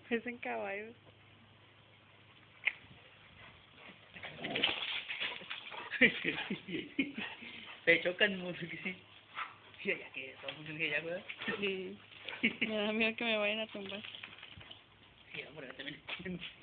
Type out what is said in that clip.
Parecen caballos. Se chocan mucho que sí. Sí, ya que todo mucho que ya, ¿verdad? Sí. Me da miedo que me vayan a tumbar. Sí, hombre, también.